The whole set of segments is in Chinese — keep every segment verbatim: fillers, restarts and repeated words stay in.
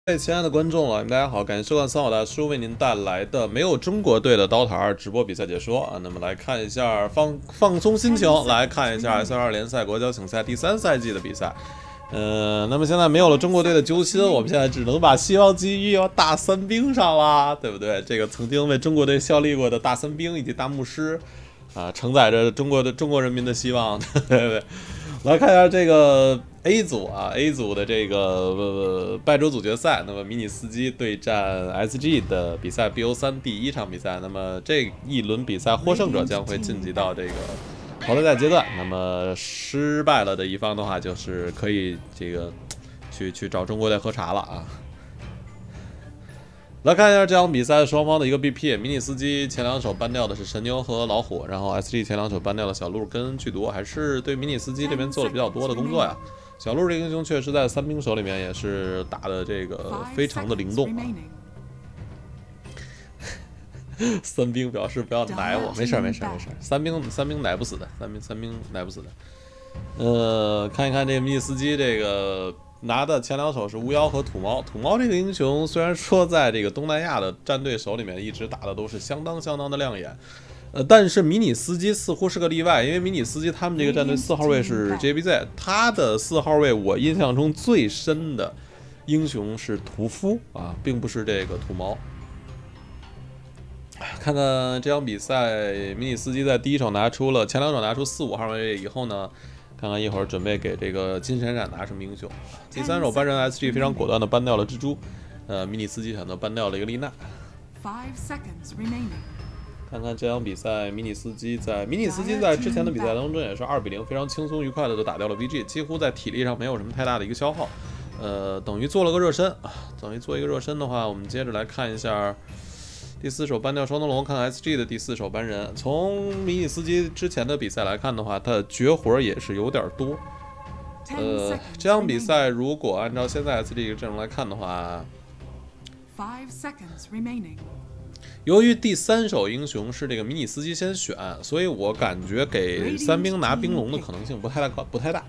各位亲爱的观众啊，大家好，感谢收看三好大叔为您带来的没有中国队的刀塔二直播比赛解说啊。那么来看一下，放放松心情，来看一下 S L 二联赛国家请赛第三赛季的比赛。呃，那么现在没有了中国队的揪心，我们现在只能把希望寄予到大三兵上啦，对不对？这个曾经为中国队效力过的大三兵以及大牧师啊，承载着中国的中国人民的希望，对不对？来看一下这个 A 组啊 ，A 组的这个呃败者组决赛，那么迷你司机对战 S G 的比赛 B O 三第一场比赛，那么这一轮比赛获胜者将会晋级到这个淘汰赛阶段，那么失败了的一方的话，就是可以这个去去找中国队喝茶了啊。来看一下这场比赛双方的一个 B P， 迷你司机前两手搬掉的是神牛和老虎，然后 S G 前两手搬掉了小鹿跟剧毒，还是对迷你司机这边做了比较多的工作呀。小鹿这个英雄确实在三兵手里面也是打的这个非常的灵动啊。三兵表示不要奶我，没事没事没事，三兵三兵奶不死的，三兵三兵奶不死的。呃，看一看这个迷你司机这个。拿的前两手是巫妖和土猫，土猫这个英雄虽然说在这个东南亚的战队手里面一直打的都是相当相当的亮眼，呃，但是迷你司机似乎是个例外，因为迷你司机他们这个战队四号位是 J B Z， 他的四号位我印象中最深的英雄是屠夫啊，并不是这个土猫。看看这场比赛，迷你司机在第一手拿出了前两手拿出四五号位以后呢？看看一会儿准备给这个金闪闪拿什么英雄。第三手搬人 S G 非常果断的搬掉了蜘蛛，呃，迷你司机选择搬掉了一个丽娜。看看这场比赛，迷你司机在迷你司机在之前的比赛当中也是二比零，非常轻松愉快的就打掉了 V G， 几乎在体力上没有什么太大的一个消耗，呃，等于做了个热身啊。等于做一个热身的话，我们接着来看一下。第四手搬掉双灯笼，看 S G 的第四手搬人。从迷你司机之前的比赛来看的话，他的绝活也是有点多。呃，这场比赛如果按照现在 S G 这个阵容来看的话，由于第三手英雄是这个迷你司机先选，所以我感觉给三兵拿冰龙的可能性不太大，不太大。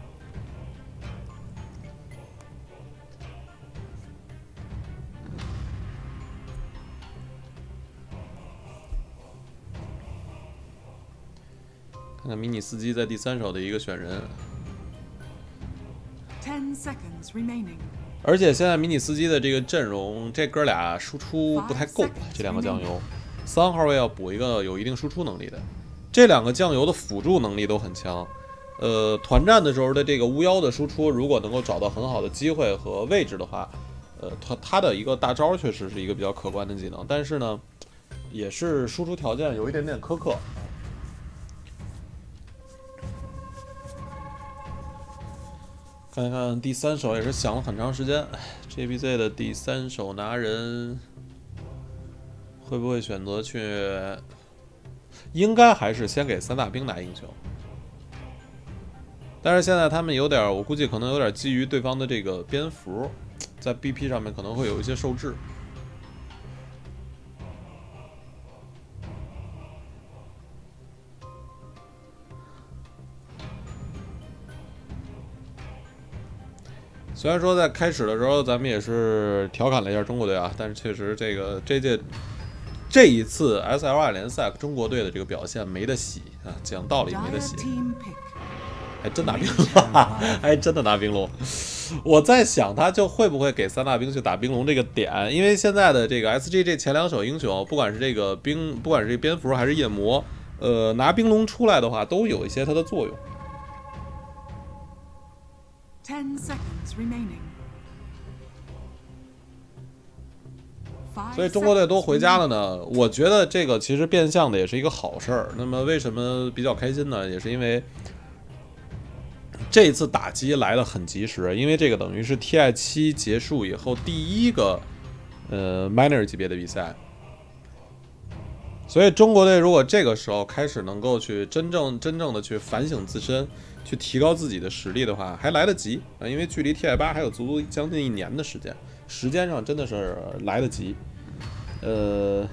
看看迷你司机在第三手的一个选人，而且现在迷你司机的这个阵容，这哥俩输出不太够，这两个酱油，三号位要补一个有一定输出能力的，这两个酱油的辅助能力都很强。呃，团战的时候的这个巫妖的输出，如果能够找到很好的机会和位置的话，呃，他他的一个大招确实是一个比较可观的技能，但是呢，也是输出条件有一点点苛刻。看一看第三手也是想了很长时间 ，J B Z 的第三手拿人会不会选择去？应该还是先给三大兵拿英雄，但是现在他们有点，我估计可能有点基于对方的这个蝙蝠，在 B P 上面可能会有一些受制。虽然说在开始的时候咱们也是调侃了一下中国队啊，但是确实这个这届这一次 S L 二联赛中国队的这个表现没得洗啊，讲道理没得洗，还真拿冰龙，还真的拿冰龙。我在想他就会不会给三大兵去打冰龙这个点，因为现在的这个 S G 这前两手英雄，不管是这个冰，不管是蝙蝠还是夜魔，呃，拿冰龙出来的话，都有一些它的作用。所以中国队都回家了呢，我觉得这个其实变相的也是一个好事儿。那么为什么比较开心呢？也是因为这一次打击来得很及时，因为这个等于是 T I 七结束以后第一个呃 minor 级别的比赛，所以中国队如果这个时候开始能够去真正真正的去反省自身，去提高自己的实力的话，还来得及啊！因为距离 T I 八还有足足将近一年的时间，时间上真的是来得及。呃，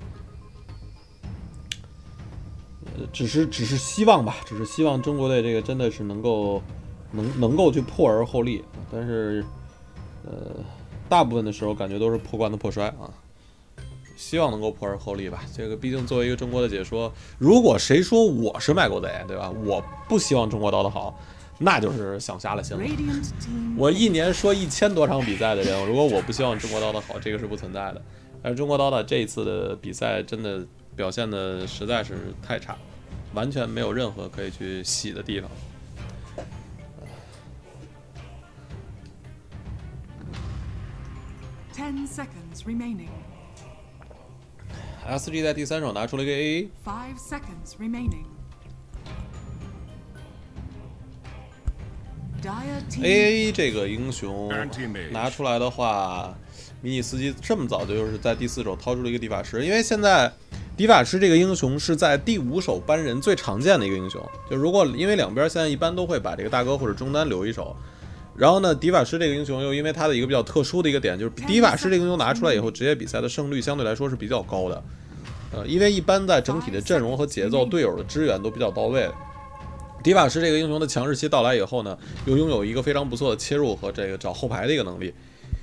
只是只是希望吧，只是希望中国队这个真的是能够能能够去破而后立，但是呃。 大部分的时候感觉都是破关的破摔啊。希望能够破而后立吧。这个毕竟作为一个中国的解说，如果谁说我是卖国贼，对吧？我不希望中国刀的好，那就是想瞎了心了。我一年说一千多场比赛的人，如果我不希望中国刀的好，这个是不存在的。但是中国刀的这一次的比赛真的表现的实在是太差，完全没有任何可以去洗的地方。 Ten seconds remaining. S G 在第三手拿出了一个 A A。 Five seconds remaining. A A 这个英雄拿出来的话，迷你司机这么早就是在第四手掏出了一个迪法师，因为现在迪法师这个英雄是在第五手搬人最常见的一个英雄。就如果因为两边现在一般都会把这个大哥或者中单留一手。然后呢，迪法师这个英雄又因为他的一个比较特殊的一个点，就是迪法师这个英雄拿出来以后，职业比赛的胜率相对来说是比较高的。呃，因为一般在整体的阵容和节奏、队友的支援都比较到位。迪法师这个英雄的强势期到来以后呢，又拥有一个非常不错的切入和这个找后排的一个能力。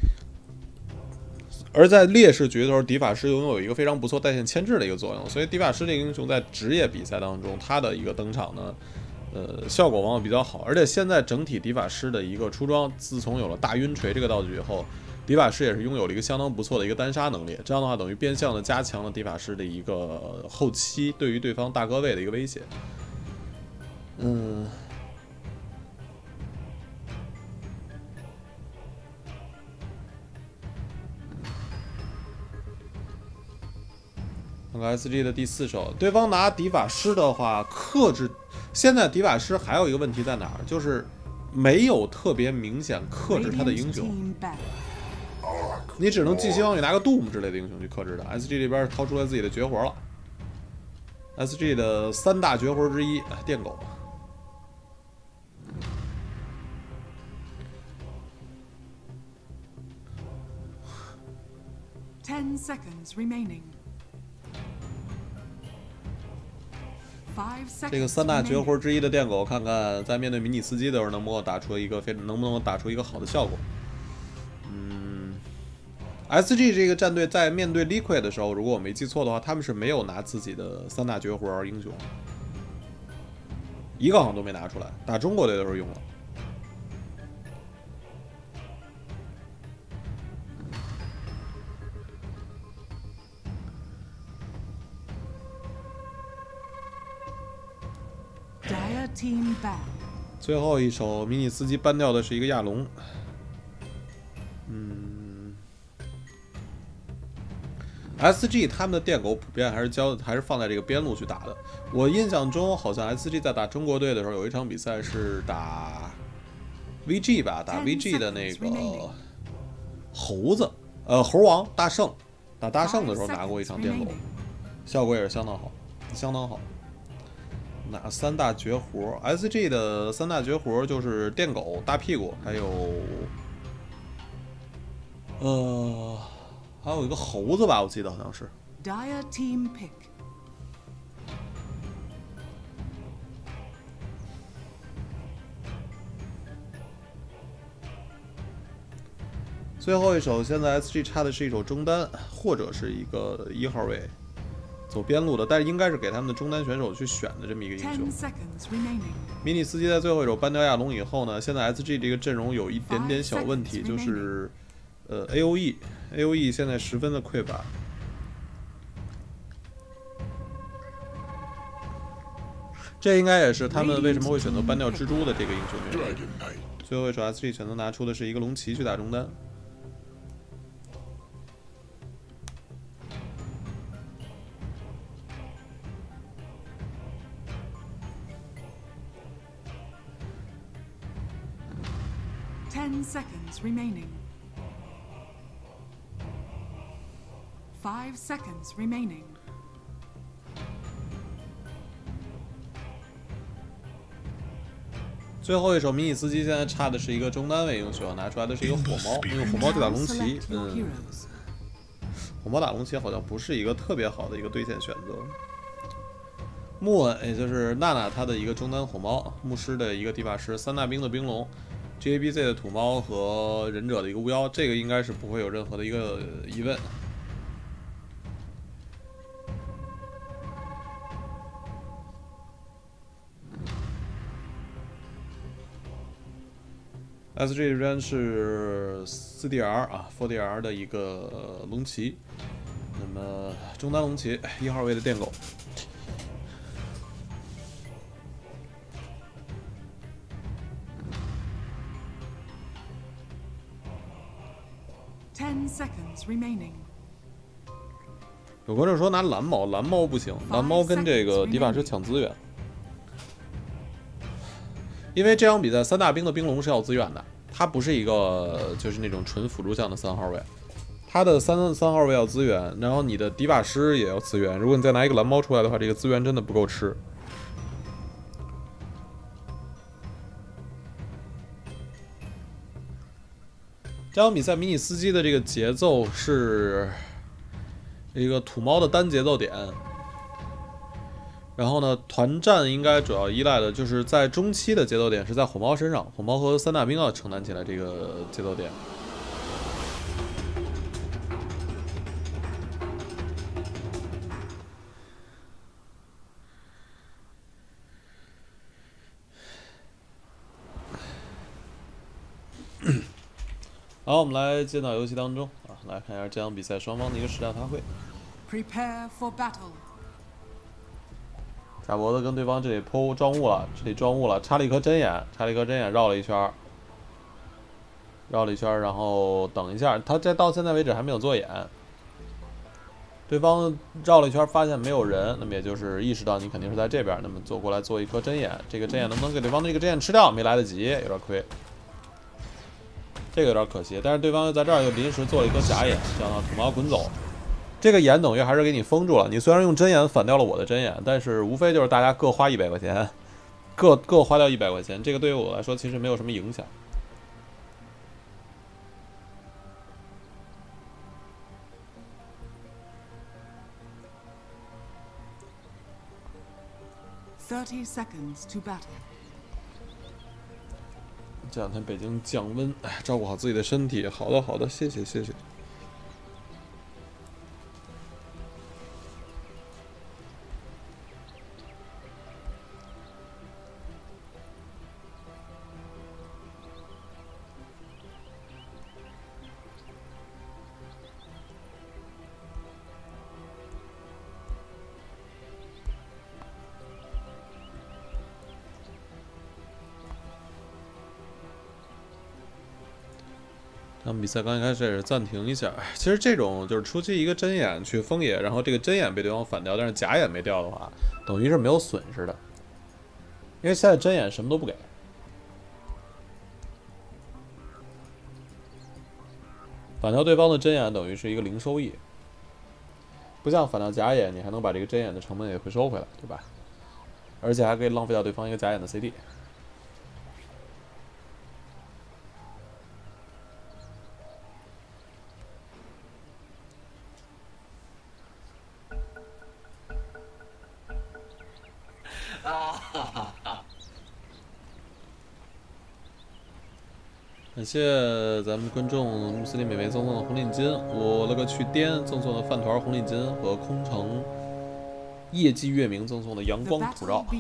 而在劣势局的时候，迪法师拥有一个非常不错带线牵制的一个作用，所以迪法师这个英雄在职业比赛当中，他的一个登场呢。呃，效果往往比较好，而且现在整体迪法师的一个出装，自从有了大晕锤这个道具以后，迪法师也是拥有了一个相当不错的一个单杀能力。这样的话，等于变相的加强了迪法师的一个后期对于对方大哥位的一个威胁。嗯，看看 S G 的第四手，对方拿迪法师的话，克制。现在迪法师还有一个问题在哪儿，就是没有特别明显克制他的英雄，你只能寄希望于拿个 Doom 之类的英雄去克制他。S G 这边掏出来自己的绝活了 ，S G 的三大绝活之一电狗。 Ten seconds remaining. 这个三大绝活之一的电狗，看看在面对迷你司机的时候，能不能打出一个非能不能打出一个好的效果。嗯 ，S G 这个战队在面对 Liquid 的时候，如果我没记错的话，他们是没有拿自己的三大绝活英雄，一个好像都没拿出来。打中国队的时候用了。最后一手迷你司机搬掉的是一个亚龙，嗯 ，S G 他们的电狗普遍还是交还是放在这个边路去打的。我印象中好像 S G 在打中国队的时候有一场比赛是打 V G 吧，打 V G 的那个猴子，呃猴王大圣，打大圣的时候拿过一场电狗，效果也是相当好，相当好。哪三大绝活 ？S G 的三大绝活就是电狗、大屁股，还有呃，还有一个猴子吧，我记得好像是。 Dire team pick. 最后一手，现在 S G 插的是一手中单，或者是一个一号位。走边路的，但是应该是给他们的中单选手去选的这么一个英雄。迷你司机在最后一手搬掉亚龙以后呢，现在 S G 这个阵容有一点点小问题，就是呃 A O E，A O E 现在十分的匮乏。这应该也是他们为什么会选择搬掉蜘蛛的这个英雄原因。最后一手 S G 选择拿出的是一个龙骑去打中单。 Ten seconds remaining. Five seconds remaining. 最后一手迷你司机现在差的是一个中单位英雄，拿出来的是一个火猫，用火猫去打龙骑。嗯，火猫打龙骑好像不是一个特别好的一个对线选择。木恩，也就是娜娜她的一个中单火猫，牧师的一个地法师，三大兵的冰龙。 G A B Z 的土猫和忍者的一个巫妖，这个应该是不会有任何的一个疑问。S G 这边是 四 D R 啊 ，四 D R 的一个龙骑，那么中单龙骑一号位的电狗。 Ten seconds remaining. 有观众说拿蓝猫，蓝猫不行，蓝猫跟这个迪法师抢资源，因为这场比赛三大兵的兵龙是要资源的。 它不是一个就是那种纯辅助项的三号位，它的三三号位要资源，然后你的迪法师也要资源。如果你再拿一个蓝猫出来的话，这个资源真的不够吃。这场比赛迷你司机的这个节奏是一个土猫的单节奏点。 然后呢，团战应该主要依赖的就是在中期的节奏点是在火猫身上，火猫和三大兵要承担起来这个节奏点。好，我们来进到游戏当中啊，来看一下这场比赛双方的一个实战发挥。 Prepare for battle. 贾博子跟对方这里抛装物了，这里装物了，插了一颗针眼，插了一颗针眼绕了一圈，绕了一圈，然后等一下，他这到现在为止还没有做眼。对方绕了一圈发现没有人，那么也就是意识到你肯定是在这边，那么走过来做一颗针眼，这个针眼能不能给对方的这个针眼吃掉？没来得及，有点亏，这个有点可惜。但是对方又在这儿又临时做了一颗假眼，想让土猫滚走。 这个眼等于还是给你封住了。你虽然用针眼反掉了我的针眼，但是无非就是大家各花一百块钱，各各花掉一百块钱。这个对于我来说其实没有什么影响。 Thirty seconds to battle. 这两天北京降温，哎，照顾好自己的身体。好的，好的，谢谢，谢谢。 他们比赛刚一开始也是暂停一下。其实这种就是初期一个针眼去封野，然后这个针眼被对方反掉，但是假眼没掉的话，等于是没有损失的。因为现在针眼什么都不给，反掉对方的针眼等于是一个零收益，不像反掉假眼，你还能把这个针眼的成本也回收回来，对吧？而且还可以浪费掉对方一个假眼的 C D。 感谢咱们观众穆斯林美眉赠送的红领巾，我了个去颠赠送的饭团红领巾和空城夜祭月明赠送的阳光普照。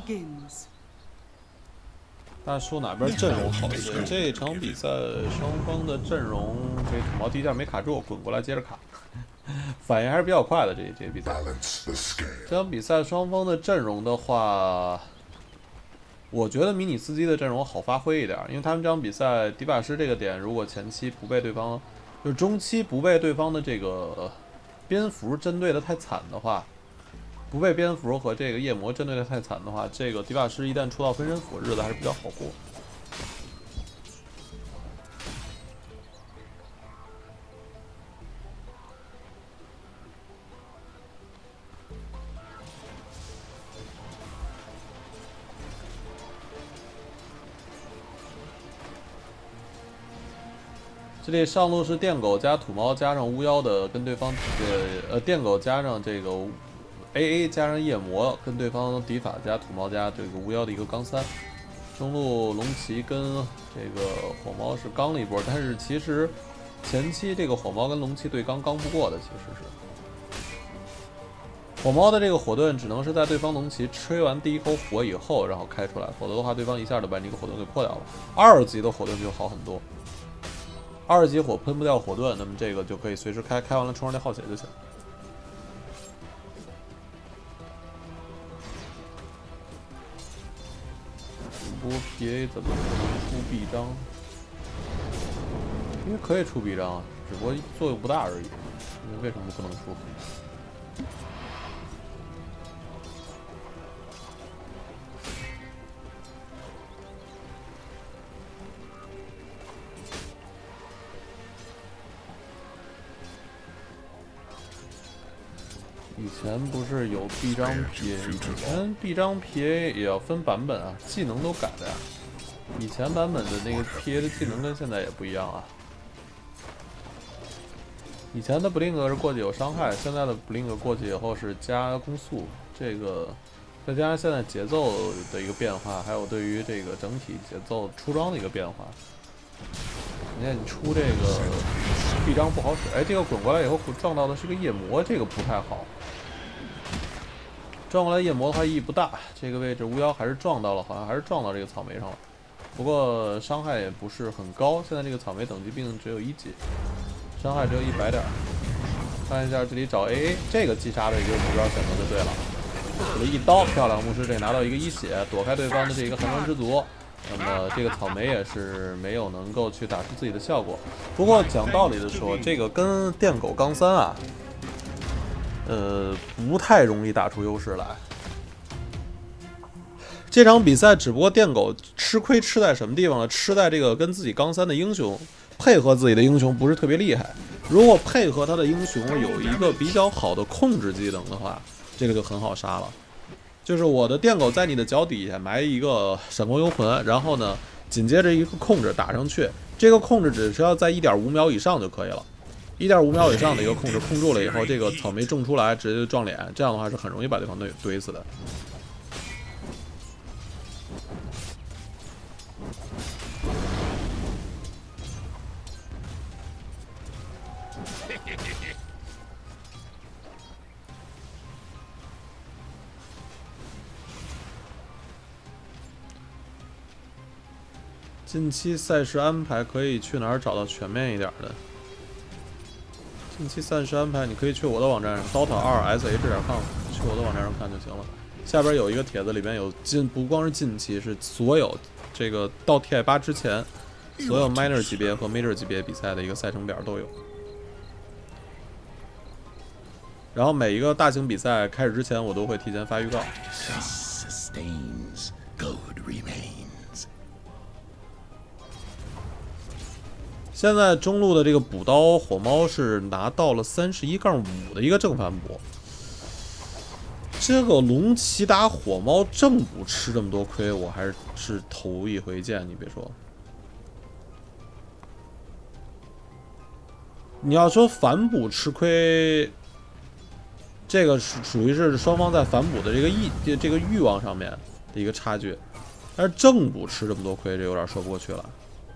大家说哪边阵容好一些？这场比赛双方的阵容，这土猫第一下没卡住，滚过来接着卡，反应还是比较快的。这这比赛，这场比赛双方的阵容的话。 我觉得迷你司机的阵容好发挥一点，因为他们这场比赛迪法师这个点，如果前期不被对方，就是中期不被对方的这个蝙蝠针对的太惨的话，不被蝙蝠和这个夜魔针对的太惨的话，这个迪法师一旦出到分身斧，日子还是比较好过。这里上路是电狗加土猫加上巫妖的，跟对方呃呃电狗加上这个 A A 加上夜魔，跟对方迪法加土猫加这个巫妖的一个钢三。 中路龙骑跟这个火猫是刚了一波，但是其实前期这个火猫跟龙骑对刚刚不过的，其实是火猫的这个火盾只能是在对方龙骑吹完第一口火以后，然后开出来，否则的话对方一下就把你这个火盾给破掉了。二级的火盾就好很多，二级火喷不掉火盾，那么这个就可以随时开，开完了冲上那耗血就行。主播 P A 怎么不能出臂章？因为可以出臂章啊，只不过作用不大而已。那为什么不能出？以前不是有臂章 P A， 以前臂章 P A 也要分版本啊，技能都改了呀。以前版本的那个 P A 的技能跟现在也不一样啊。以前的 Blink 是过去有伤害，现在的 Blink 过去以后是加攻速，这个再加上现在节奏的一个变化，还有对于这个整体节奏出装的一个变化。你看你出这个臂章不好使，哎，这个滚过来以后撞到的是个夜魔，这个不太好。撞过来夜魔的话意义不大，这个位置巫妖还是撞到了，好像还是撞到这个草莓上了，不过伤害也不是很高。现在这个草莓等级并只有一级，伤害只有一百点。看一下这里找 A A， 这个击杀的一个目标选择就对了，给了一刀，漂亮，牧师这拿到一个一血，躲开对方的这个寒霜之族。那么这个草莓也是没有能够去打出自己的效果。不过讲道理的说，这个跟电狗钢三啊。呃，不太容易打出优势来。这场比赛只不过电狗吃亏吃在什么地方呢？吃在这个跟自己钢三的英雄配合自己的英雄不是特别厉害。如果配合他的英雄有一个比较好的控制技能的话，这个就很好杀了。就是我的电狗在你的脚底下埋一个闪光幽魂，然后呢，紧接着一个控制打上去，这个控制只需要在 一点五秒以上就可以了。一点五秒以上的一个控制控住了以后，这个草莓种出来直接就撞脸，这样的话是很容易把对方怼怼死的。近期赛事安排可以去哪儿找到全面一点的？近期赛事安排，你可以去我的网站上 ，Dota 二 S H 点 com， 去我的网站上看就行了。下边有一个帖子，里面有近不光是近期，是所有这个到 T I 八之前，所有 Minor 级别和 Major 级别比赛的一个赛程表都有。然后每一个大型比赛开始之前，我都会提前发预告。现在中路的这个补刀火猫是拿到了三十一杠五的一个正反补，这个龙骑打火猫正补吃这么多亏，我还是头一回见。你别说，你要说反补吃亏，这个属属于是双方在反补的这个意这个欲望上面的一个差距，但是正补吃这么多亏，这有点说不过去了。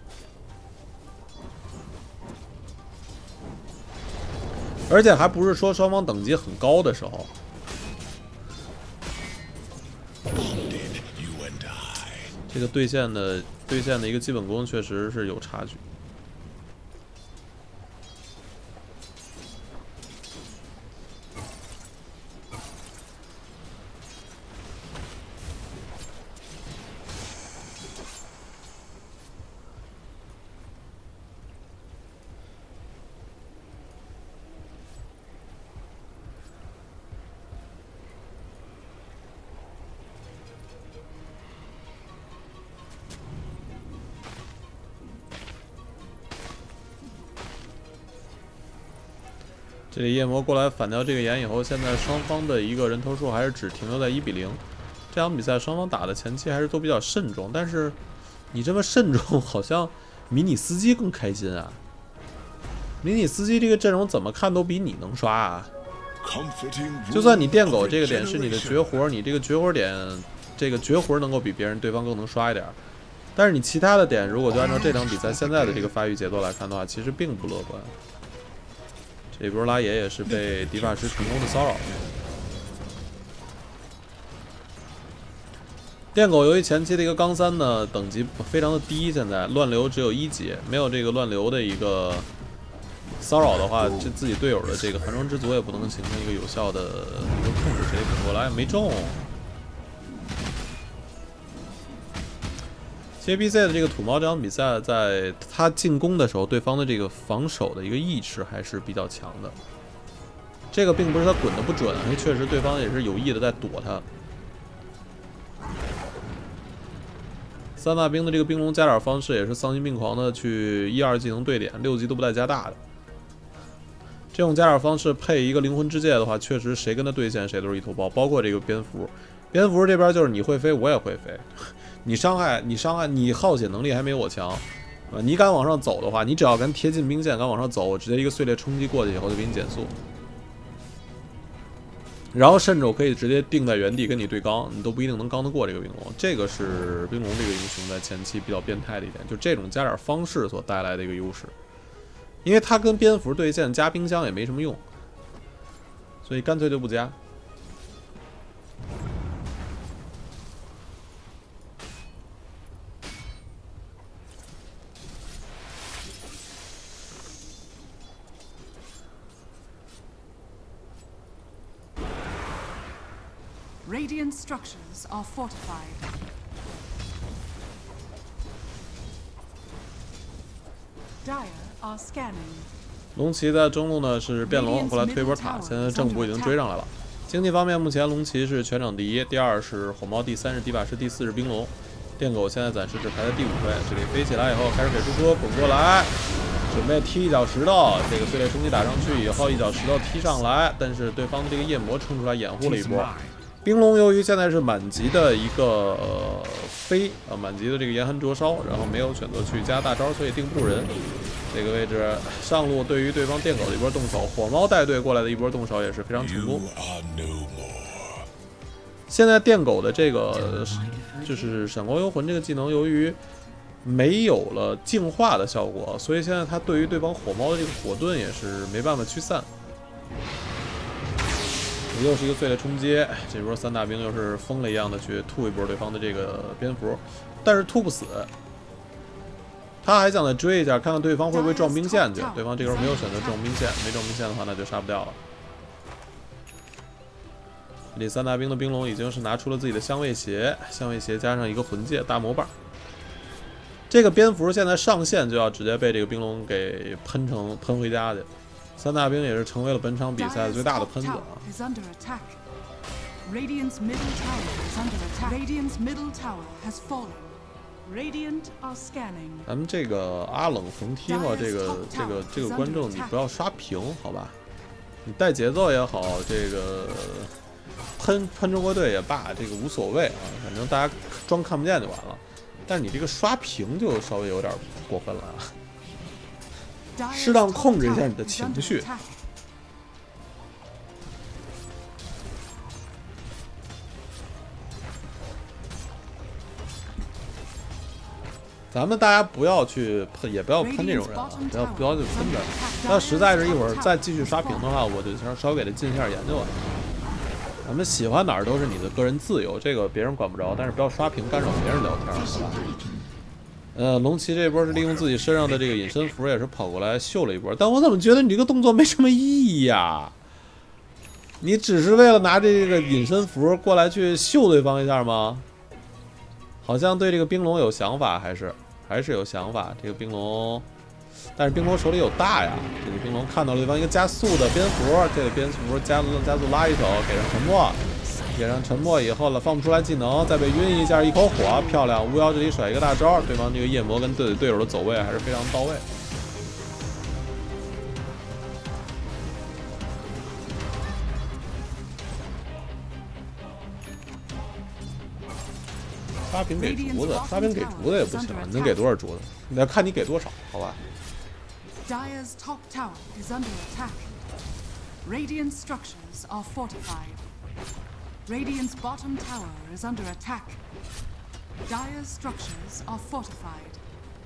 而且还不是说双方等级很高的时候，这个对线的对线的一个基本功确实是有差距。这里夜魔过来反掉这个眼以后，现在双方的一个人头数还是只停留在一比零。这场比赛双方打的前期还是都比较慎重，但是你这么慎重，好像迷你司机更开心啊！迷你司机这个阵容怎么看都比你能刷啊！就算你电狗这个点是你的绝活，你这个绝活点，这个绝活能够比别人对方更能刷一点， 但是你其他的点，如果就按照这场比赛现在的这个发育节奏来看的话，其实并不乐观。这波拉野也是被迪法师成功的骚扰。电狗由于前期的一个钢三呢等级非常的低，现在乱流只有一级，没有这个乱流的一个骚扰的话，这自己队友的这个寒霜之族也不能形成一个有效的一个控制。谁顶过来没中？其实 B C 的这个土猫这场比赛，在他进攻的时候，对方的这个防守的一个意识还是比较强的。这个并不是他滚的不准，因为确实对方也是有意的在躲他。三大兵的这个冰龙加点方式也是丧心病狂的去一二技能对点，六级都不带加大的。这种加点方式配一个灵魂之戒的话，确实谁跟他对线谁都是一头包，包括这个蝙蝠。蝙蝠这边就是你会飞，我也会飞。你伤害，你伤害，你耗血能力还没我强，呃，你敢往上走的话，你只要敢贴近兵线，敢往上走，我直接一个碎裂冲击过去以后就给你减速，然后甚至我可以直接定在原地跟你对刚，你都不一定能刚得过这个冰龙。这个是冰龙这个英雄在前期比较变态的一点，就这种加点方式所带来的一个优势，因为他跟蝙蝠对线加冰箱也没什么用，所以干脆就不加。 Radiant structures are fortified. Dire are scanning. 龙骑在中路呢是变龙，后来推波塔，现在正补已经追上来了。经济方面，目前龙骑是全场第一，第二是火猫，第三是迪法师，第四是冰龙。电狗现在暂时只排在第五位。这里飞起来以后开始给输出，滚过来，准备踢一脚石头。这个碎裂冲击打上去以后，一脚石头踢上来，但是对方的这个夜魔冲出来掩护了一波。冰龙由于现在是满级的一个、呃、飞啊，满级的这个严寒灼烧，然后没有选择去加大招，所以定不住人。这个位置上路对于对方电狗的一波动手，火猫带队过来的一波动手也是非常成功。现在电狗的这个就是闪光幽魂这个技能，由于没有了净化的效果，所以现在他对于对方火猫的这个火盾也是没办法驱散。又是一个碎裂冲击，这波三大兵又是疯了一样的去突一波对方的这个蝙蝠，但是突不死。他还想再追一下，看看对方会不会撞兵线去。对方这时候没有选择撞兵线，没撞兵线的话，那就杀不掉了。这三大兵的冰龙已经是拿出了自己的香味鞋，香味鞋加上一个魂戒大魔棒。这个蝙蝠现在上线就要直接被这个冰龙给喷成喷回家去。三大兵也是成为了本场比赛最大的喷子啊！咱们这个阿冷冯提莫这个这个这个观众，你不要刷屏好吧？你带节奏也好，这个喷喷中国队也罢，这个无所谓啊，反正大家装看不见就完了。但是你这个刷屏就稍微有点过分了啊！适当控制一下你的情绪。咱们大家不要去喷，也不要喷这种人啊！不要不要去喷他。要实在是一会儿再继续刷屏的话，我就稍稍微给他进一下研究了。咱们喜欢哪儿都是你的个人自由，这个别人管不着，但是不要刷屏干扰别人聊天，好吧？呃，龙骑这波是利用自己身上的这个隐身符，也是跑过来秀了一波。但我怎么觉得你这个动作没什么意义呀？你只是为了拿这个隐身符过来去秀对方一下吗？好像对这个冰龙有想法，还是还是有想法。这个冰龙，但是冰龙手里有大呀。这个冰龙看到了对方一个加速的蝙蝠，这个蝙蝠加加速拉一手，给上沉默。给上沉默以后了，放不出来技能，再被晕一下，一口火，漂亮！巫妖这里甩一个大招，对方这个夜魔跟队队友的走位还是非常到位。刷屏给竹子，刷屏给竹子也不行，你能给多少竹子？你要看你给多少，好吧 Dire's top tower is under attack. Radiant structures are fortified. Radiant's bottom tower is under attack. Dire's structures are fortified.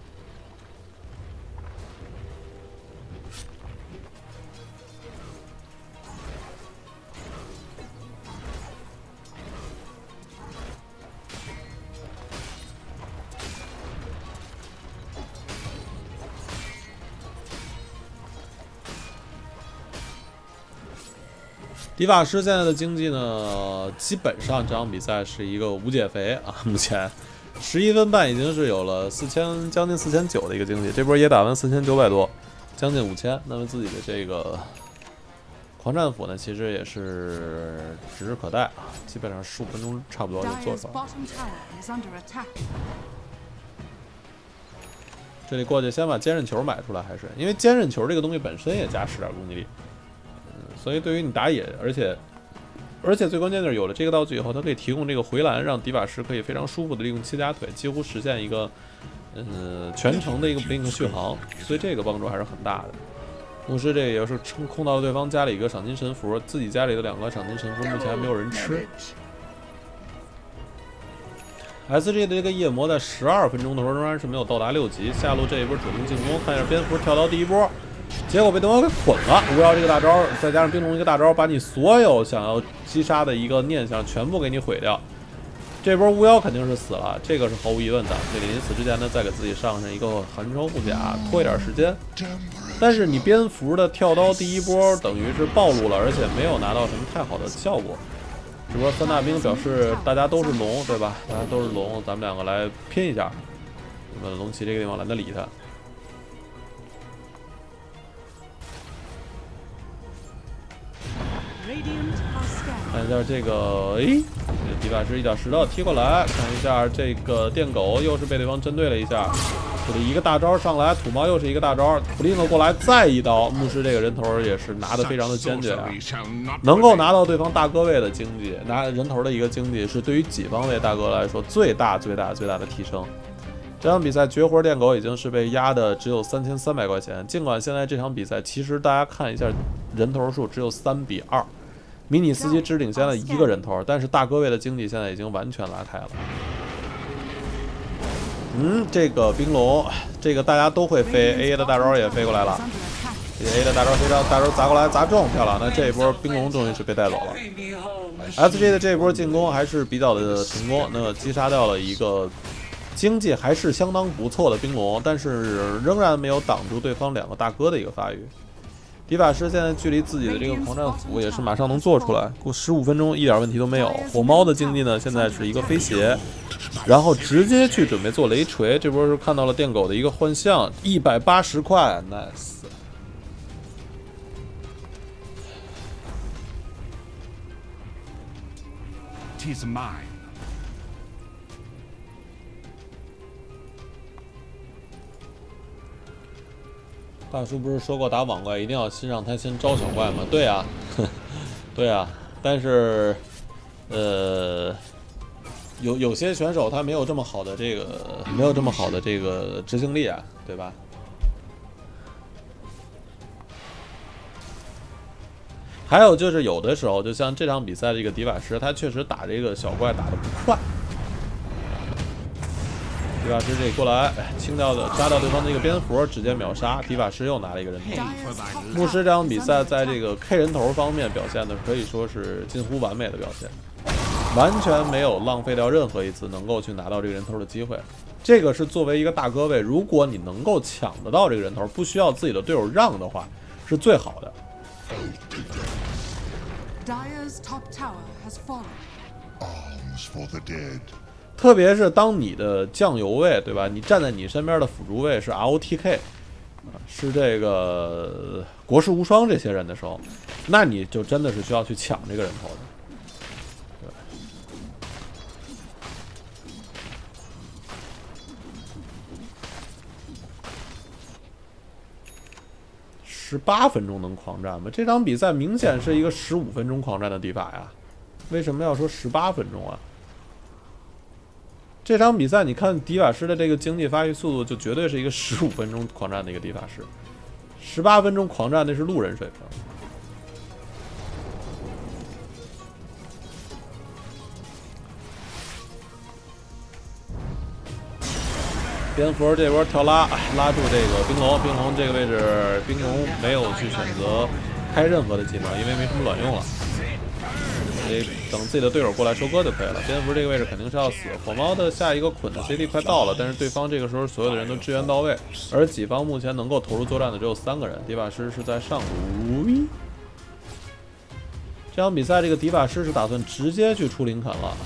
迪法师现在的经济呢，基本上这场比赛是一个无解肥啊，目前十一分半已经是有了四千，将近四千九的一个经济，这波也打完四千九百多，将近五千。那么自己的这个狂战斧呢，其实也是指日可待啊，基本上十五分钟差不多就做出来了。这里过去先把坚韧球买出来，还是因为坚韧球这个东西本身也加十点攻击力。 所以，对于你打野，而且而且最关键的是，有了这个道具以后，它可以提供这个回蓝，让迪法师可以非常舒服的利用七加腿，几乎实现一个呃全程的一个 blink 续航，所以这个帮助还是很大的。牧师这也是控到了对方家里一个赏金神符，自己家里的两个赏金神符目前还没有人吃。S G 的这个夜魔在十二分钟的时候仍然是没有到达六级，下路这一波主动进攻，看一下蝙蝠跳到第一波。 结果被对方给捆了，巫妖这个大招，再加上冰龙一个大招，把你所有想要击杀的一个念想全部给你毁掉。这波巫妖肯定是死了，这个是毫无疑问的。这里临死之前呢，再给自己上上一个寒霜护甲，拖一点时间。但是你蝙蝠的跳刀第一波等于是暴露了，而且没有拿到什么太好的效果。这波三大兵表示大家都是龙，对吧？大家都是龙，咱们两个来拼一下。那么龙骑这个地方懒得理他。 看一下这个，哎，这个迪法师一脚石头踢过来，看一下这个电狗又是被对方针对了一下，这里一个大招上来，土猫又是一个大招，普林克过来再一刀，牧师这个人头也是拿得非常的坚决啊，能够拿到对方大哥位的经济，拿人头的一个经济是对于己方位大哥来说最大最大最大的提升。 这场比赛绝活电狗已经是被压的只有三千三百块钱，尽管现在这场比赛其实大家看一下人头数只有三比二，迷你司机只领先了一个人头，但是大哥位的经济现在已经完全拉开了。嗯，这个冰龙，这个大家都会飞 ，A 的大招也飞过来了，这 A 的大招飞招大招砸过来砸中，漂亮！那这一波冰龙终于是被带走了。S G 的这一波进攻还是比较的成功，那么击杀掉了一个。 经济还是相当不错的冰龙，但是仍然没有挡住对方两个大哥的一个发育。迪法师现在距离自己的这个狂战斧也是马上能做出来，过十五分钟一点问题都没有。火猫的经济呢，现在是一个飞鞋，然后直接去准备做雷锤。这波是看到了电狗的一个幻象，一百八十块 ，nice。 'Tis mine. 大叔不是说过打网怪一定要先让他先招小怪吗？对啊，对啊，但是，呃，有有些选手他没有这么好的这个没有这么好的这个执行力啊，对吧？还有就是有的时候，就像这场比赛这个迪法师，他确实打这个小怪打得不快。 迪法师这过来清掉的杀掉对方的一个蝙蝠，直接秒杀。迪法师又拿了一个人头。牧师这场比赛在这个 K 人头方面表现的可以说是近乎完美的表现，完全没有浪费掉任何一次能够去拿到这个人头的机会。这个是作为一个大哥位，如果你能够抢得到这个人头，不需要自己的队友让的话，是最好的。 Dire's top tower has fallen. Arms for the dead. 特别是当你的酱油位，对吧？你站在你身边的辅助位是 R O T K， 啊，是这个国士无双这些人的时候，那你就真的是需要去抢这个人头的。对。十八分钟能狂战吗？这场比赛明显是一个十五分钟狂战的地法呀，为什么要说十八分钟啊？ 这场比赛，你看迪法师的这个经济发育速度，就绝对是一个十五分钟狂战的一个迪法师，十八分钟狂战那是路人水平。 蝙蝠这波跳拉拉住这个冰龙，冰龙这个位置，冰龙没有去选择开任何的技能，因为没什么卵用了。所以等自己的队友过来收割就可以了。蝙蝠这个位置肯定是要死。火猫的下一个捆的 C D 快到了，但是对方这个时候所有的人都支援到位，而己方目前能够投入作战的只有三个人。迪法师是在上路。这场比赛这个迪法师是打算直接去出林肯了。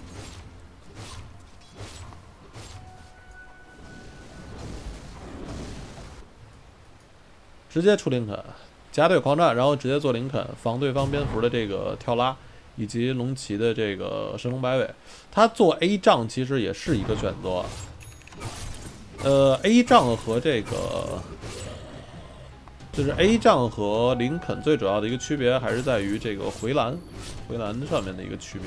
直接出林肯，加队狂战，然后直接做林肯，防对方蝙蝠的这个跳拉，以及龙骑的这个神龙摆尾。他做 A 杖其实也是一个选择。呃 ，A 杖和这个就是 A 杖和林肯最主要的一个区别还是在于这个回蓝，回蓝上面的一个区别。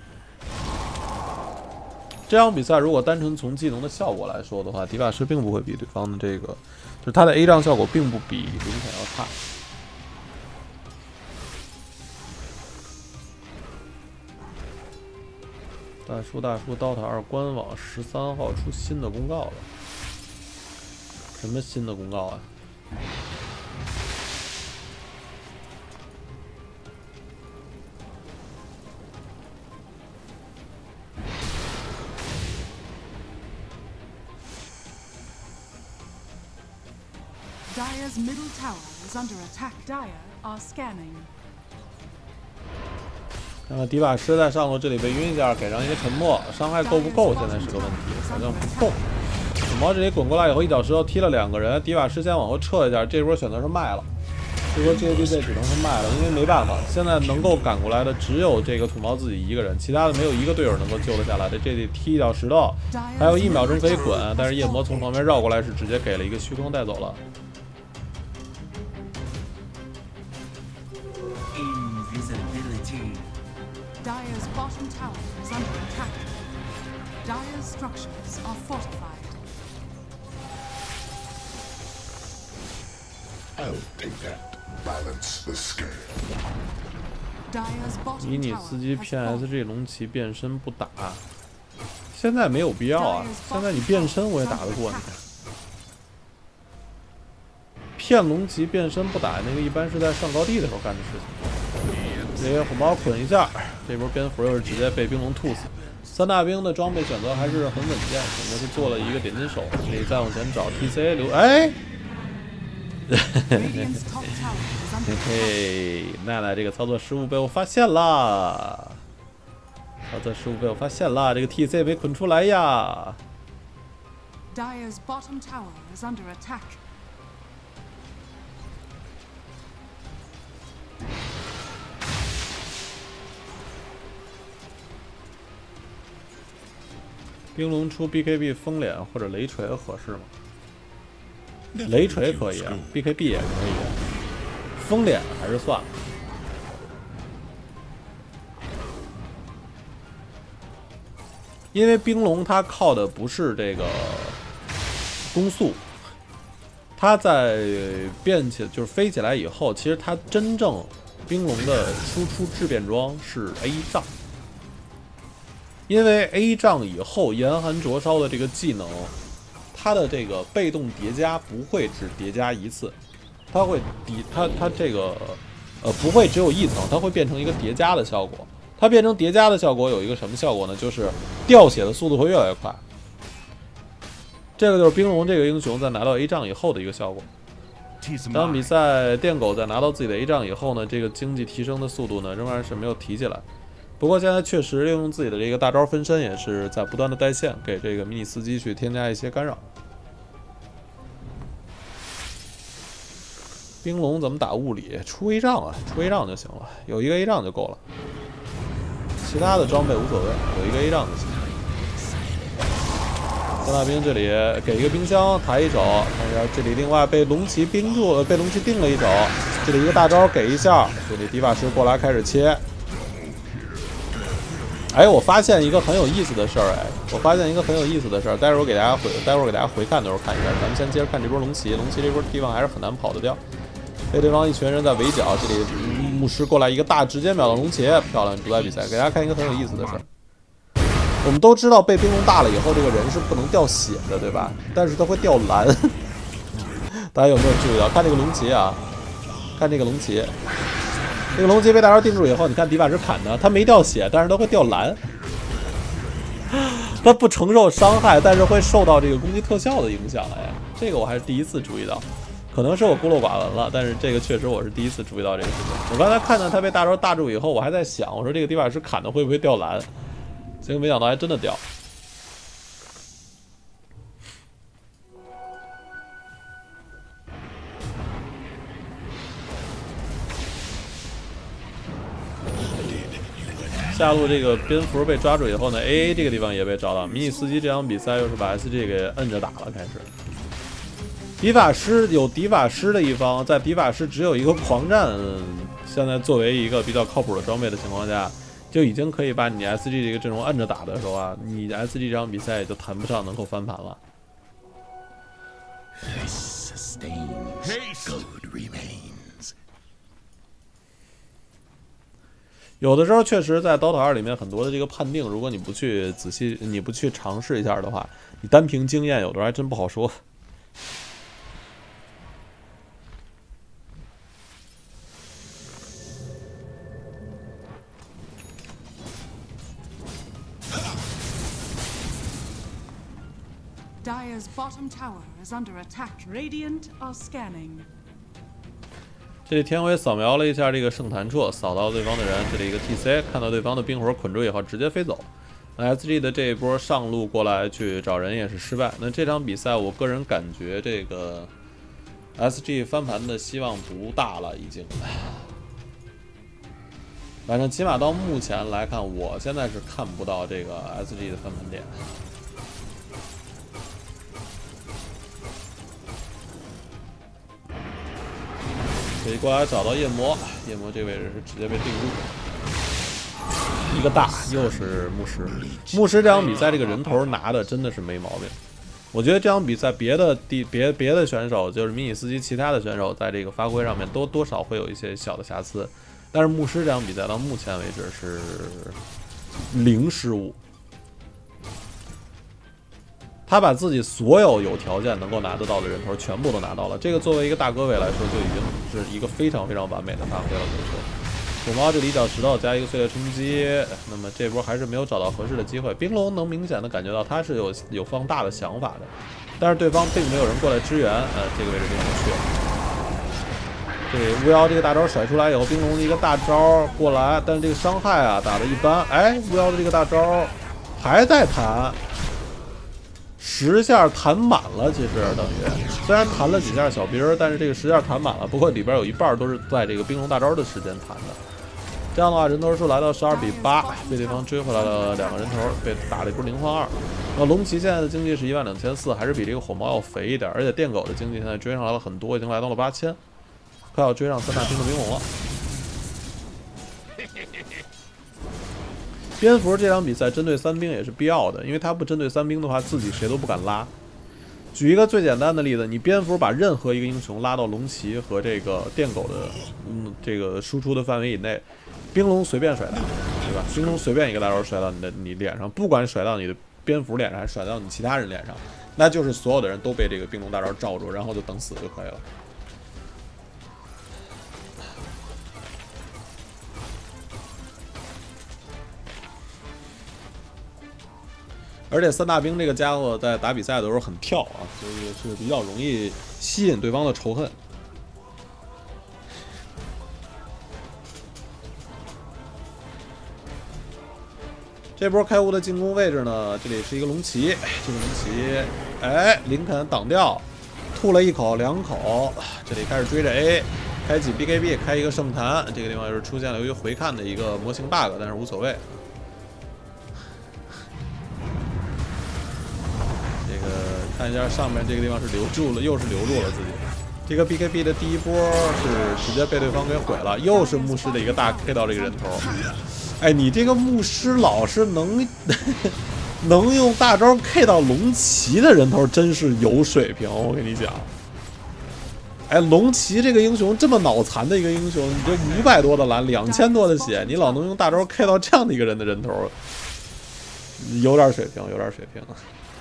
这场比赛如果单纯从技能的效果来说的话，迪法师并不会比对方的这个。就是他的 A 杖效果并不比林肯要差。大叔大叔 ，Dota 二官网十三号出新的公告了。什么新的公告啊？ Dire's middle tower is under attack. Dire are scanning. 看看迪法师在上路这里被晕一下，给上一个沉默，伤害够不够现在是个问题，好像不够。火猫这里滚过来以后，一脚石头踢了两个人，迪法师先往后撤一下，这波选择是卖了。这波 J D C 只能是卖了，因为没办法，现在能够赶过来的只有这个土猫自己一个人，其他的没有一个队友能够救得下来的。这里踢一脚石头，还有一秒钟可以滚，但是夜魔从旁边绕过来是直接给了一个虚空带走了。 Dire's bottom tower is under attack. Dire's structures are fortified. I'll take that. Balance the scale. Dire's 迷 bottom 你 tower 司机 has P S G fallen. 龙骑变身不打，现在没有必要啊！现在你变身我也打得过你。骗龙骑变身不打，那个一般是在上高地的时候干的事情。这个火猫捆一下，这波蝙蝠又是直接被冰龙吐死。三大兵的装备选择还是很稳健，选择是做了一个点金手，可以再往前找 T C A 留。哎， Radiant's top tower is under 嘿 attack. 嘿，奈奈这个操作失误被我发现了，操作失误被我发现了，这个 T C 没捆出来呀。 Dire's bottom tower is under attack. 冰龙出 B K B 封脸或者雷锤合适吗？雷锤可以啊 ，B K B 也可以，封脸还是算了。因为冰龙它靠的不是这个攻速，它在变起就是飞起来以后，其实它真正冰龙的输出质变装是 A 杖。因为 A 杖以后严寒灼烧的这个技能，它的这个被动叠加不会只叠加一次，它会叠它它这个呃不会只有一层，它会变成一个叠加的效果。它变成叠加的效果有一个什么效果呢？就是掉血的速度会越来越快。这个就是冰龙这个英雄在拿到 A 杖以后的一个效果。 'Tis 当比 mine. 赛电狗在拿到自己的 A 杖以后呢，这个经济提升的速度呢仍然是没有提起来。不过现在确实利用自己的这个大招分身，也是在不断的带线，给这个迷你司机去添加一些干扰。冰龙怎么打物理？出 A 杖啊，出 A 杖就行了，有一个 A 杖就够了，其他的装备无所谓，有一个 A 杖就行。三大兵这里给一个冰箱抬一手，看一下这里另外被龙骑冰住，呃被龙骑定了一手，这里一个大招给一下，这里迪法师过来开始切。哎，我发现一个很有意思的事儿，哎，我发现一个很有意思的事儿，待会儿我给大家回，待会儿给大家回看的时候看一下。咱们先接着看这波龙骑，龙骑这波地方还是很难跑得掉，被对方一群人在围剿，这里牧师过来一个大直接秒到龙骑，漂亮，主宰比赛，给大家看一个很有意思的事儿。 我们都知道被冰龙大了以后，这个人是不能掉血的，对吧？但是他会掉蓝。大家有没有注意到？看这个龙骑啊，看这个龙骑，这个龙骑被大招定住以后，你看迪法师砍他，他没掉血，但是他会掉蓝。他不承受伤害，但是会受到这个攻击特效的影响。哎，这个我还是第一次注意到，可能是我孤陋寡闻了，但是这个确实我是第一次注意到这个事情。我刚才看到他被大招大住以后，我还在想，我说这个迪法师砍的会不会掉蓝？结果没想到还真的掉。下路这个蝙蝠被抓住以后呢 ，A A 这个地方也被找到。迷你司机这场比赛又是把 S G 给摁着打了，开始。迪法师有迪法师的一方，在迪法师只有一个狂战，现在作为一个比较靠谱的装备的情况下，就已经可以把你 S G 这个阵容摁着打的时候啊，你 S G 这场比赛也就谈不上能够翻盘了。有的时候确实在 Dota 二里面很多的这个判定，如果你不去仔细，你不去尝试一下的话，你单凭经验有的时候还真不好说。 Dire's bottom tower is under attack. Radiant are scanning. 这里天辉扫描了一下这个圣坛处，扫到对方的人，这里一个 T C 看到对方的冰火捆住以后直接飞走。那 S G 的这一波上路过来去找人也是失败。那这场比赛我个人感觉这个 S G 翻盘的希望不大了，已经。反正起码到目前来看，我现在是看不到这个 S G 的翻盘点。可以过来找到夜魔，夜魔这个位置是直接被定住，一个大又是牧师，牧师这场比赛这个人头拿的真的是没毛病。我觉得这场比赛别的地别别的选手就是迷你司机，其他的选手在这个发挥上面都多少会有一些小的瑕疵，但是牧师这场比赛到目前为止是零失误。他把自己所有有条件能够拿得到的人头全部都拿到了，这个作为一个大哥位来说，就已经是一个非常非常完美的发挥了。可以说，虎猫这里一脚石头加一个碎裂冲击，那么这波还是没有找到合适的机会。冰龙能明显的感觉到他是有有放大的想法的，但是对方并没有人过来支援，呃，这个位置冰龙去了。这里巫妖这个大招甩出来以后，冰龙的一个大招过来，但是这个伤害啊打得一般。哎，巫妖的这个大招还在弹。十下弹满了，其实等于虽然弹了几下小兵儿，但是这个十下弹满了。不过里边有一半都是在这个冰龙大招的时间弹的。这样的话，人头数来到十二比八，被对方追回来了两个人头，被打了一波零换二。那龙骑现在的经济是一万两千四，还是比这个火猫要肥一点，而且电狗的经济现在追上来了很多，已经来到了八千，快要追上三大兵的冰龙了。蝙蝠这场比赛针对三兵也是必要的，因为他不针对三兵的话，自己谁都不敢拉。举一个最简单的例子，你蝙蝠把任何一个英雄拉到龙骑和这个电狗的嗯这个输出的范围以内，冰龙随便甩大，对吧？冰龙随便一个大招甩到你的你脸上，不管甩到你的蝙蝠脸上，还是甩到你其他人脸上，那就是所有的人都被这个冰龙大招罩住，然后就等死就可以了。而且三大兵这个家伙在打比赛的时候很跳啊，所以是比较容易吸引对方的仇恨。这波开悟的进攻位置呢，这里是一个龙骑，这个龙骑，哎，林肯挡掉，吐了一口两口，这里开始追着 A， 开启 B K B， 开一个圣坛，这个地方就是出现了由于回看的一个模型 bug， 但是无所谓。看一下上面这个地方是留住了，又是留住了自己。这个 B K B 的第一波是直接被对方给毁了，又是牧师的一个大 K 到这个人头。哎，你这个牧师老是能能用大招 K 到龙骑的人头，真是有水平。我跟你讲，哎，龙骑这个英雄这么脑残的一个英雄，你这五百多的蓝，两千多的血，你老能用大招 K 到这样的一个人的人头。 有点水平，有点水平。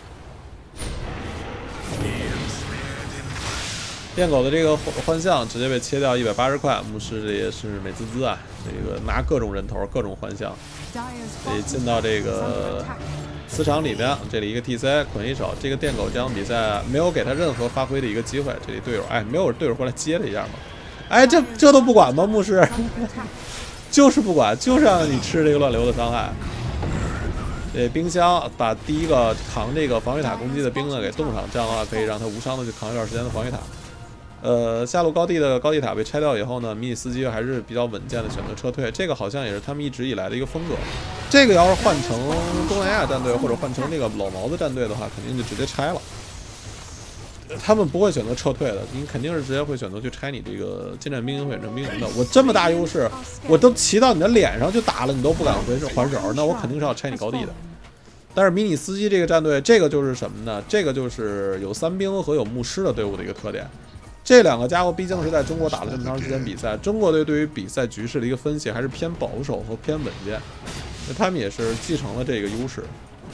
电狗的这个幻象直接被切掉一百八十块，牧师这也是美滋滋啊！这个拿各种人头，各种幻象，得进到这个磁场里边。这里一个 T C 捆一手，这个电狗这场比赛没有给他任何发挥的一个机会。这里队友哎，没有队友过来接了一下吗？哎，这这都不管吗？牧师就是不管，就是让你吃这个乱流的伤害。这冰箱把第一个扛这个防御塔攻击的兵呢给冻上，这样的话可以让他无伤的去扛一段时间的防御塔。呃，下路高地的高地塔被拆掉以后呢，迷你司机还是比较稳健的选择撤退，这个好像也是他们一直以来的一个风格。这个要是换成东南亚战队或者换成那个老毛子战队的话，肯定就直接拆了。他们不会选择撤退的，你肯定是直接会选择去拆你这个近战兵营或远程兵营的。我这么大优势，我都骑到你的脸上去打了，你都不敢回手还手，那我肯定是要拆你高地的。但是迷你司机这个战队，这个就是什么呢？这个就是有三兵和有牧师的队伍的一个特点。这两个家伙毕竟是在中国打了这么长时间比赛，中国队对于比赛局势的一个分析还是偏保守和偏稳健，那他们也是继承了这个优势。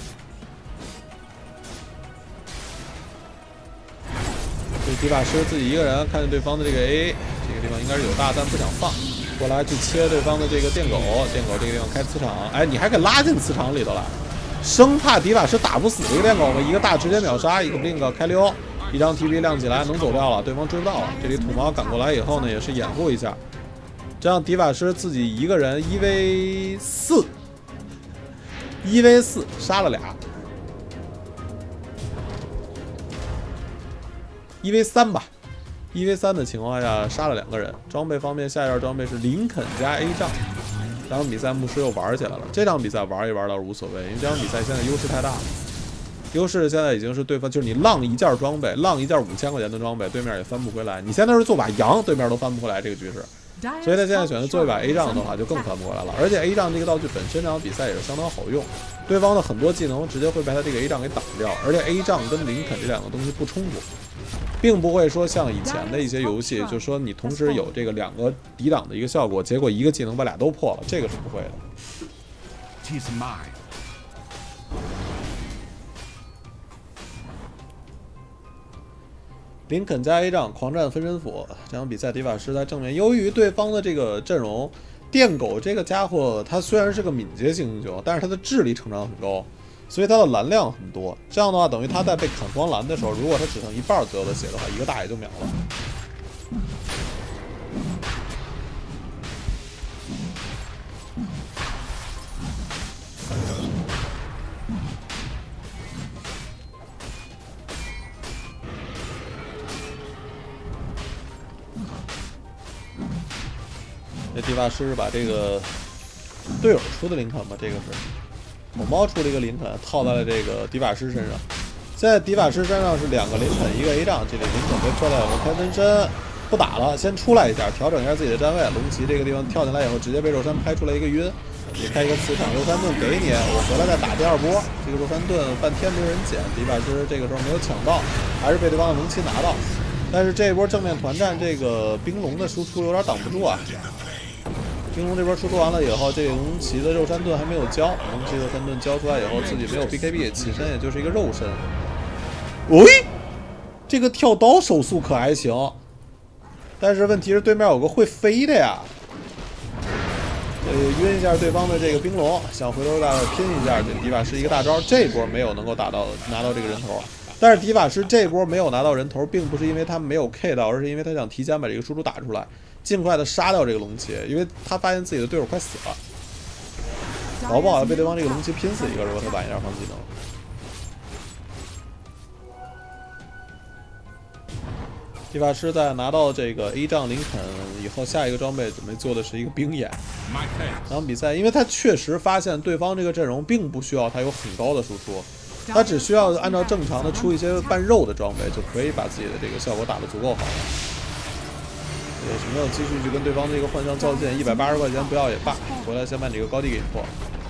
这迪法师自己一个人看见对方的这个 A， 这个地方应该是有大，但不想放，过来去切对方的这个电狗，电狗这个地方开磁场，哎，你还给拉进磁场里头了，生怕迪法师打不死这个电狗吗？一个大直接秒杀，一个 blink 开溜。一张 T P 亮起来，能走掉了，对方追不到了。这里土猫赶过来以后呢，也是掩护一下，这样迪法师自己一个人一 v 四，一 v 四杀了俩，一 v 三吧，一 v 三的情况下杀了两个人。装备方面，下一件装备是林肯加 A 杖。这场比赛牧师又玩起来了，这场比赛玩一玩倒是无所谓，因为这场比赛现在优势太大了。优势现在已经是对方，就是你浪一件装备，浪一件五千块钱的装备，对面也翻不回来。你现在是做把羊，对面都翻不回来这个局势，所以他现在选择做一把 A 杖的话，就更翻不回来了。而且 A 杖这个道具本身这场比赛也是相当好用，对方的很多技能直接会被他这个 A 杖给挡掉，而且 A 杖跟林肯这两个东西不冲突，并不会说像以前的一些游戏，就是说你同时有这个两个抵挡的一个效果，结果一个技能把俩都破了，这个是不会的。 'Tis mine. 林肯加 A 杖狂战分身斧，这场比赛迪法师在正面。由于对方的这个阵容，电狗这个家伙他虽然是个敏捷型英雄，但是他的智力成长很高，所以他的蓝量很多。这样的话，等于他在被砍光蓝的时候，如果他只剩一半左右的血的话，一个大爷就秒了。这迪法师把这个队友出的林肯吧，这个是火猫出了一个林肯，套在了这个迪法师身上。现在迪法师身上是两个林肯，一个 A 杖。这里林肯被破掉以后开分身，不打了，先出来一下，调整一下自己的站位。龙骑这个地方跳进来以后，直接被肉山拍出来一个晕，也开一个磁场。肉山盾给你，我回来再打第二波。这个肉山盾半天没人捡，迪法师这个时候没有抢到，还是被对方的龙骑拿到。但是这一波正面团战，这个冰龙的输出有点挡不住啊。冰龙这边输出完了以后，这个龙骑的肉山盾还没有交，龙骑肉山盾交出来以后，自己没有 B K B， 起身也就是一个肉身。喂，这个跳刀手速可还行，但是问题是对面有个会飞的呀。呃，晕一下对方的这个冰龙，想回头再拼一下，这迪法师一个大招，这波没有能够打到拿到这个人头。但是迪法师这波没有拿到人头，并不是因为他没有 K 到，而是因为他想提前把这个输出打出来，尽快的杀掉这个龙骑，因为他发现自己的队友快死了，搞不好要被对方这个龙骑拼死一个，如果他晚一点放技能。迪法师在拿到这个 A 杖林肯以后，下一个装备准备做的是一个冰眼。这场比赛，因为他确实发现对方这个阵容并不需要他有很高的输出。他只需要按照正常的出一些半肉的装备，就可以把自己的这个效果打得足够好了。也是没有继续去跟对方这个幻象较劲，一百八十块钱不要也罢，回来先把这个高地给破。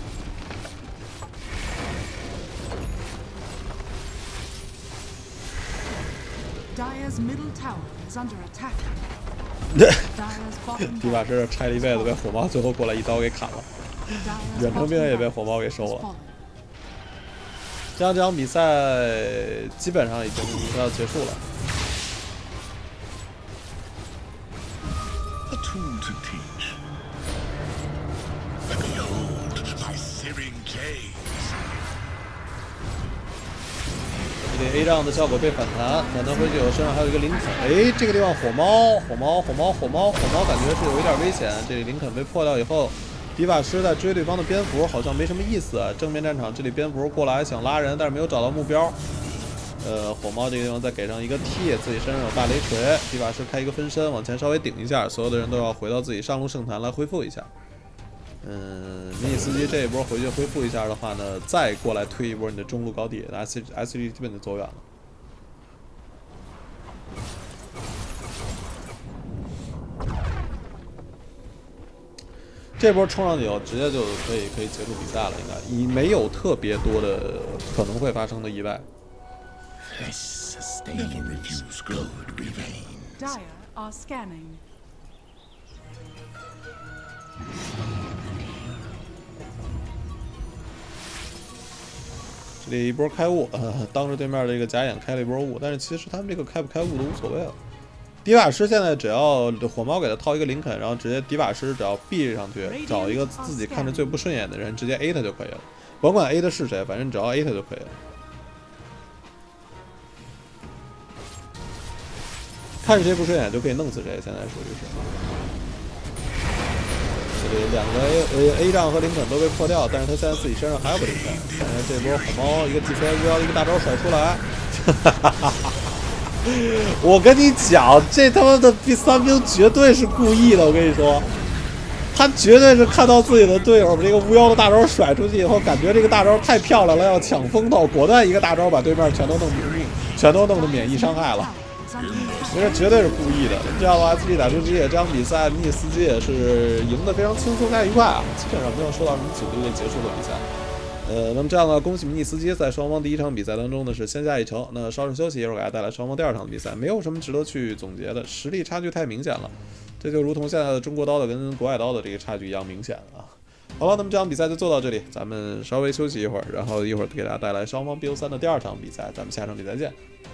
迪法师拆了一辈子，被火猫最后过来一刀给砍了，远程兵也被火猫给收了。 这样这场比赛基本上已经要结束了。 A tool to teach. Behold my searing gaze. 这里 A 仗的效果被反弹，反弹回去以后身上还有一个林肯。哎，这个地方火猫，火猫，火猫，火猫，火猫，感觉是有一点危险。这里林肯被破掉以后，迪法师在追对方的蝙蝠，好像没什么意思。正面战场这里蝙蝠过来想拉人，但是没有找到目标。呃，火猫这个地方再给上一个 T， 自己身上有大雷锤，迪法师开一个分身往前稍微顶一下，所有的人都要回到自己上路圣坛来恢复一下。 嗯，迷你司机这一波回去恢复一下的话呢，再过来推一波你的中路高地 ，S S G 基本就走远了。这波冲上去以后，直接就可以可以结束比赛了，应该以没有特别多的可能会发生的意外。 Never refuse good remains. Dire are scanning. 这里一波开雾，呃，当着对面这个假眼开了一波雾，但是其实他们这个开不开雾都无所谓了。迪瓦师现在只要火猫给他套一个林肯，然后直接迪瓦师只要避上去，找一个自己看着最不顺眼的人，直接 A 他就可以了，甭管 A 的是谁，反正只要 A 他就可以了。看谁不顺眼就可以弄死谁，现在属于是。 这里两个 A 呃 A 仗和林肯都被破掉，但是他现在自己身上还有个林肯。看来这波火猫一个 T C 巫妖一个大招甩出来，我跟你讲，这他妈的第三兵绝对是故意的，我跟你说，他绝对是看到自己的队友这个巫妖的大招甩出去以后，感觉这个大招太漂亮了，要抢风头，果断一个大招把对面全都弄全都弄得免疫伤害了。 这个绝对是故意的。这样的话 ，S G 打出击，这场比赛迷你司机也是赢得非常轻松加愉快啊，基本上没有受到什么阻力就结束了比赛。呃，那么这样呢，恭喜迷你司机在双方第一场比赛当中呢是先下一城。那稍事休息，一会儿给大家带来双方第二场比赛，没有什么值得去总结的，实力差距太明显了，这就如同现在的中国刀的跟国外刀的这个差距一样明显啊。好了，那么这场比赛就做到这里，咱们稍微休息一会儿，然后一会儿给大家带来双方 B O 三的第二场比赛，咱们下场比赛见。